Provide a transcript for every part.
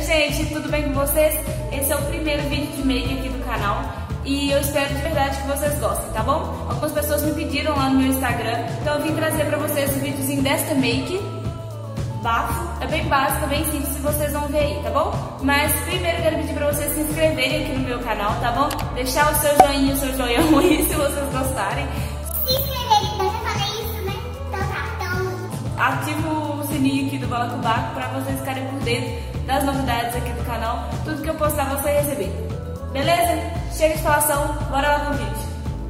gente, tudo bem com vocês? Esse é o primeiro vídeo de make aqui do canal e eu espero de verdade que vocês gostem, tá bom? Algumas pessoas me pediram lá no meu Instagram, então eu vim trazer pra vocês um videozinho desta make. Bafo, é bem básica, bem simples, vocês vão ver aí, tá bom? Mas primeiro eu quero pedir pra vocês se inscreverem aqui no meu canal, tá bom? Deixar o seu joinha, o seu joinha aí se vocês gostarem. Se inscrever, dá pra fazer isso, né? Então tá, então... Ativa o sininho aqui do Balacobaco pra vocês ficarem por dentro das novidades aqui do canal. Tudo que eu postar você vai receber. Beleza? Chega de falação, bora lá pro vídeo.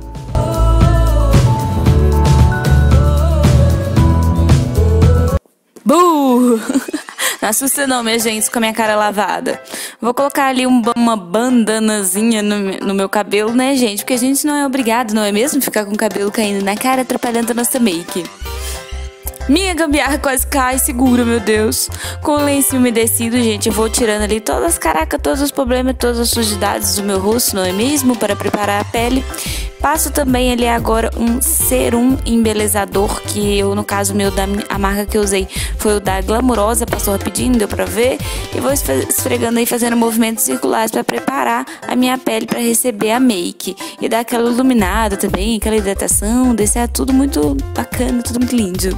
Não assusta não, minha gente, com a minha cara lavada. Vou colocar ali uma bandanazinha no meu cabelo, né, gente? Porque a gente não é obrigado, não é mesmo? Ficar com o cabelo caindo na cara, atrapalhando a nossa make. Minha gambiarra quase cai, segura, meu Deus. Com o lenço umedecido, gente, eu vou tirando ali todas os problemas, todas as sujidades do meu rosto, não é mesmo? Para preparar a pele. Passo também ali agora um serum embelezador, que eu, no caso meu, a marca que eu usei foi o da Glamurosa, passou rapidinho, deu pra ver. E vou esfregando aí, fazendo movimentos circulares para preparar a minha pele para receber a make. E dar aquela iluminada também, aquela hidratação, deixar tudo muito bacana, tudo muito lindo.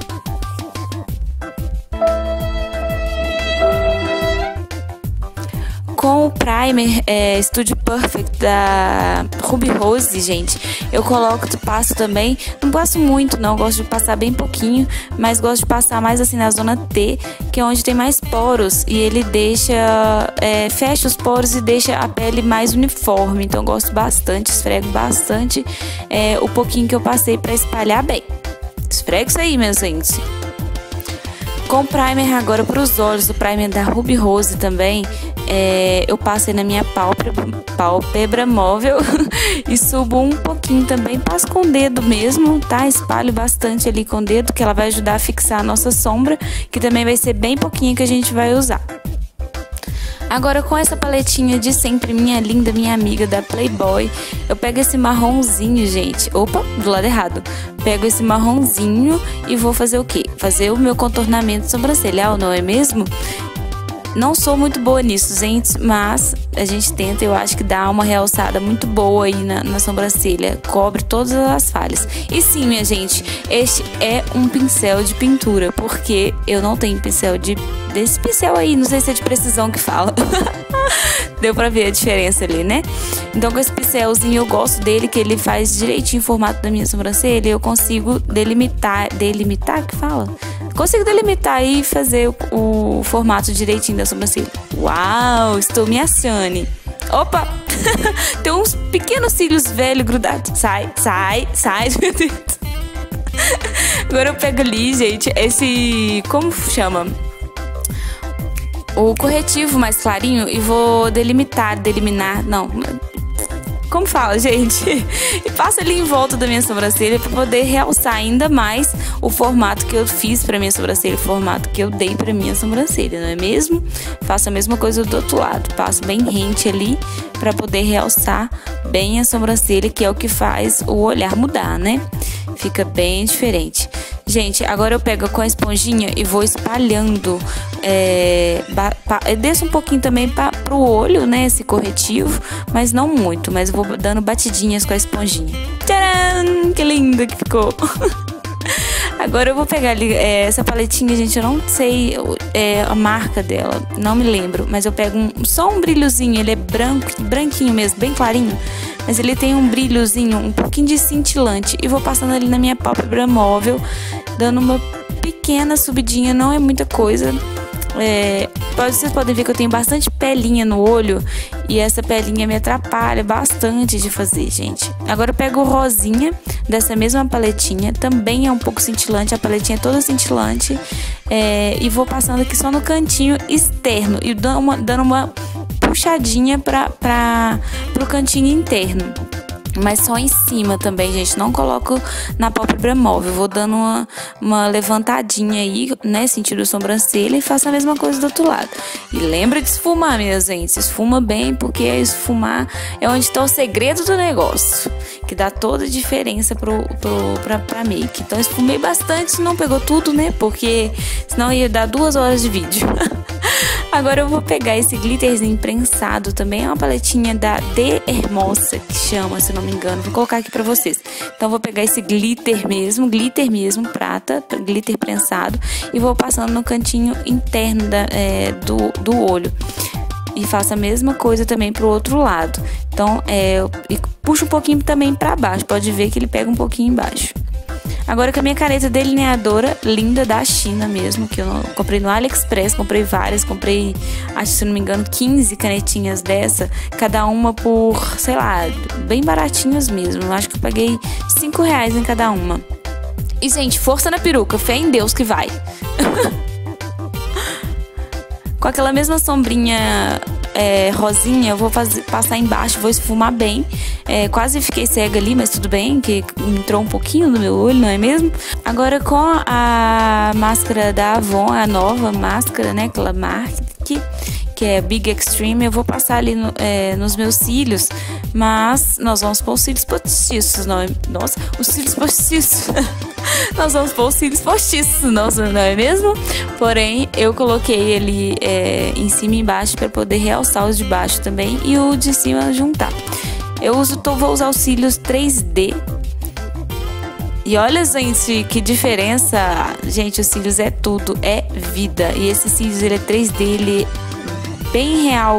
Com o primer Studio Perfect da Ruby Rose, gente, eu passo também, não passo muito não, gosto de passar bem pouquinho, mas gosto de passar mais assim na zona T, que é onde tem mais poros, e ele fecha os poros e deixa a pele mais uniforme, então eu gosto bastante, esfrego bastante o pouquinho que eu passei para espalhar bem. Esfrego isso aí, meus gente. Com o primer agora para os olhos, o primer da Ruby Rose também, eu passo aí na minha pálpebra móvel e subo um pouquinho também, passo com o dedo mesmo, tá? Espalho bastante ali com o dedo, que ela vai ajudar a fixar a nossa sombra, que também vai ser bem pouquinho que a gente vai usar. Agora com essa paletinha de sempre, minha linda, minha amiga da Playboy, eu pego esse marronzinho, gente, opa, do lado errado, pego esse marronzinho e vou fazer o quê? Fazer o meu contornamento sobrancelhar, não é mesmo? Não sou muito boa nisso, gente, mas a gente tenta, eu acho que dá uma realçada muito boa aí na sobrancelha, cobre todas as falhas. E sim, minha gente, este é um pincel de pintura, porque eu não tenho pincel desse pincel aí, não sei se é de precisão que fala. Deu pra ver a diferença ali, né? Então com esse pincelzinho eu gosto dele, que ele faz direitinho o formato da minha sobrancelha, eu consigo delimitar que fala? Consigo delimitar e fazer o formato direitinho da sobrancelha. Uau, estou me achando. Opa, tem uns pequenos cílios velhos grudados. Sai, meu Deus. Agora eu pego ali, gente, como chama? O corretivo mais clarinho e vou deliminar, não, como fala, gente? E passo ali em volta da minha sobrancelha para poder realçar ainda mais o formato que eu fiz para minha sobrancelha, o formato que eu dei para minha sobrancelha, não é mesmo? Faço a mesma coisa do outro lado, passo bem rente ali para poder realçar bem a sobrancelha, que é o que faz o olhar mudar, né? Fica bem diferente. Gente, agora eu pego com a esponjinha e vou espalhando, eu desço um pouquinho também pro olho, né, esse corretivo, mas não muito, mas eu vou dando batidinhas com a esponjinha. Tcharam! Que linda que ficou! Agora eu vou pegar ali, essa paletinha, gente, eu não sei a marca dela, não me lembro, mas eu pego só um brilhozinho, ele é branquinho mesmo, bem clarinho, mas ele tem um brilhozinho, um pouquinho de cintilante, e vou passando ali na minha pálpebra móvel, dando uma pequena subidinha, não é muita coisa. Vocês podem ver que eu tenho bastante pelinha no olho e essa pelinha me atrapalha bastante de fazer, gente. Agora eu pego o rosinha dessa mesma paletinha, também é um pouco cintilante, a paletinha é toda cintilante, e vou passando aqui só no cantinho externo e dando uma puxadinha pro cantinho interno. Mas só em cima também, gente, não coloco na pálpebra móvel, vou dando uma levantadinha aí, né, sentido sobrancelha, e faço a mesma coisa do outro lado. E lembra de esfumar, minha gente, esfuma bem, porque esfumar é onde está o segredo do negócio, que dá toda a diferença pra make. Então esfumei bastante, não pegou tudo, né, porque senão ia dar 2 horas de vídeo. Agora eu vou pegar esse glitterzinho prensado também. É uma paletinha da De Hermosa, que chama, se não me engano. Vou colocar aqui pra vocês. Então, vou pegar esse glitter mesmo, prata, glitter prensado. E vou passando no cantinho interno do olho. E faço a mesma coisa também pro outro lado. Então, eu puxo um pouquinho também pra baixo. Pode ver que ele pega um pouquinho embaixo. Agora com a minha caneta delineadora linda da China mesmo, que eu comprei no AliExpress, comprei várias, acho, se não me engano, 15 canetinhas dessa, cada uma por, sei lá, bem baratinhas mesmo. Eu acho que eu paguei R$5 em cada uma. E, gente, força na peruca, fé em Deus que vai. Com aquela mesma sombrinha rosinha, eu vou passar embaixo, vou esfumar bem. Quase fiquei cega ali, mas tudo bem, que entrou um pouquinho no meu olho, não é mesmo? Agora com a máscara da Avon, a nova máscara, né, aquela marca que é Big Extreme, eu vou passar ali nos meus cílios, mas nós vamos pôr os cílios postiços, não é? Nossa, os cílios postiços. Nós vamos pôr os cílios postiços, nossa, não é mesmo? Porém, eu coloquei ele em cima e embaixo para poder realçar os de baixo também e o de cima juntar. Vou usar os cílios 3D. E olha, gente, que diferença. Gente, os cílios é tudo, é vida. E esse cílios, ele é 3D, ele é bem real.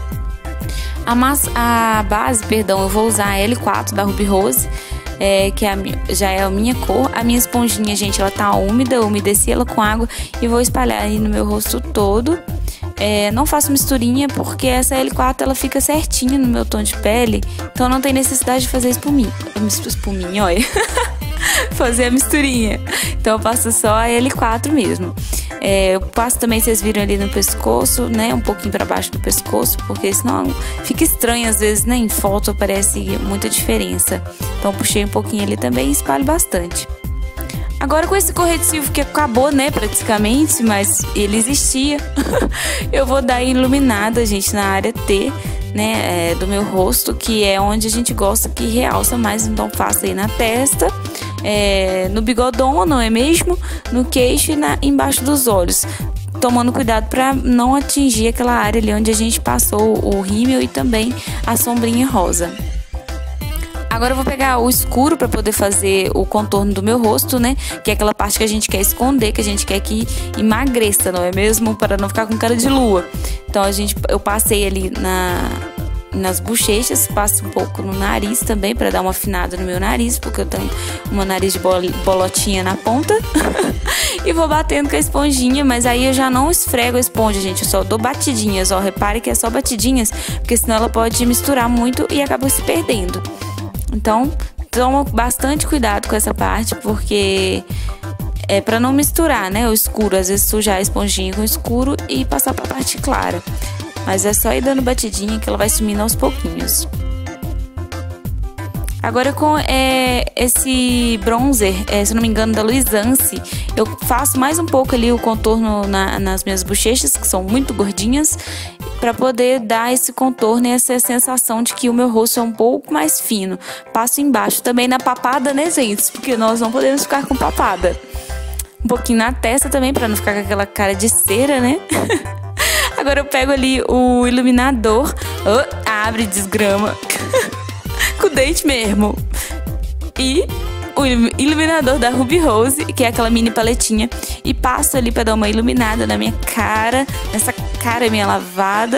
A base, perdão, eu vou usar a L4 da Ruby Rose, que já é a minha cor. A minha esponjinha, gente, ela tá úmida, eu umedeci ela com água e vou espalhar aí no meu rosto todo. Não faço misturinha porque essa L4 ela fica certinha no meu tom de pele, então não tem necessidade de fazer espuminha, olha. Fazer a misturinha. Então eu passo só a L4 mesmo. Eu passo também, vocês viram ali no pescoço, né? Um pouquinho pra baixo do pescoço, porque senão fica estranho às vezes, né? Em foto aparece muita diferença. Então puxei um pouquinho ali também e espalho bastante. Agora com esse corretivo que acabou, né, praticamente, mas ele existia, eu vou dar iluminada, gente, na área T, né, do meu rosto, que é onde a gente gosta que realça mais, então faço aí na testa, no bigodão, não é mesmo? No queixo e embaixo dos olhos, tomando cuidado para não atingir aquela área ali onde a gente passou o rímel e também a sombrinha rosa. Agora eu vou pegar o escuro para poder fazer o contorno do meu rosto, né? Que é aquela parte que a gente quer esconder, que a gente quer que emagreça, não é mesmo? Para não ficar com cara de lua. Então eu passei ali nas bochechas, passo um pouco no nariz também para dar uma afinada no meu nariz, porque eu tenho uma nariz de bolotinha na ponta. E vou batendo com a esponjinha, mas aí eu já não esfrego a esponja, gente, eu só dou batidinhas, ó, repare que é só batidinhas, porque senão ela pode misturar muito e acaba se perdendo. Então, toma bastante cuidado com essa parte, porque é pra não misturar, né, o escuro, às vezes sujar a esponjinha com o escuro e passar pra parte clara. Mas é só ir dando batidinha que ela vai sumindo aos pouquinhos. Agora com esse bronzer, se não me engano, da Luisance, eu faço mais um pouco ali o contorno nas minhas bochechas, que são muito gordinhas, para poder dar esse contorno e essa sensação de que o meu rosto é um pouco mais fino. Passo embaixo também na papada, né, gente? Porque nós não podemos ficar com papada. Um pouquinho na testa também, para não ficar com aquela cara de cera, né? Agora eu pego ali o iluminador. Oh, abre, desgrama. Com o dente mesmo. E o iluminador da Ruby Rose, que é aquela mini paletinha, e passo ali pra dar uma iluminada na minha cara, nessa cara minha lavada.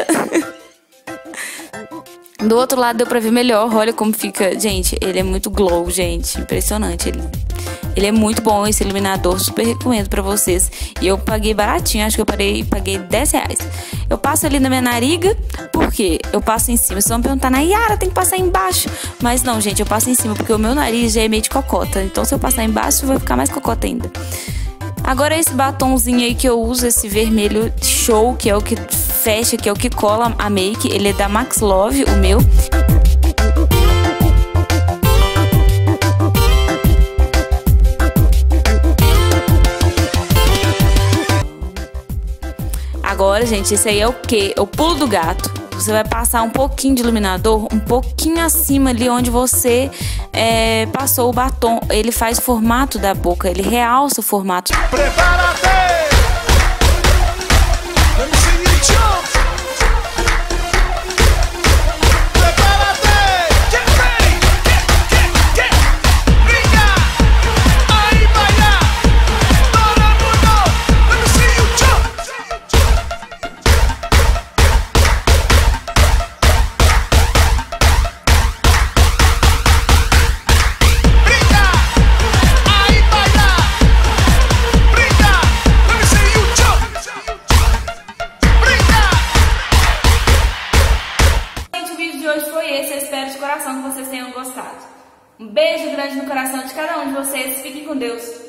Do outro lado deu pra ver melhor, olha como fica. Gente, ele é muito glow, gente, impressionante. Ele é muito bom, esse iluminador, super recomendo pra vocês. E eu paguei baratinho, acho que eu paguei R$10. Eu passo ali na minha nariga, porque eu passo em cima. Vocês vão perguntar, Nayara, tem que passar embaixo. Mas não, gente, eu passo em cima, porque o meu nariz já é meio de cocota. Então se eu passar embaixo, vai ficar mais cocota ainda. Agora esse batonzinho aí que eu uso, esse vermelho show, que é o que fecha, que é o que cola a make. Ele é da Max Love, o meu. Agora, gente, esse aí é o quê? É o pulo do gato. Você vai passar um pouquinho de iluminador, um pouquinho acima ali onde você passou o batom. Ele faz o formato da boca, ele realça o formato. Prepara-te! hoje foi esse. Eu espero de coração que vocês tenham gostado. Um beijo grande no coração de cada um de vocês. Fiquem com Deus.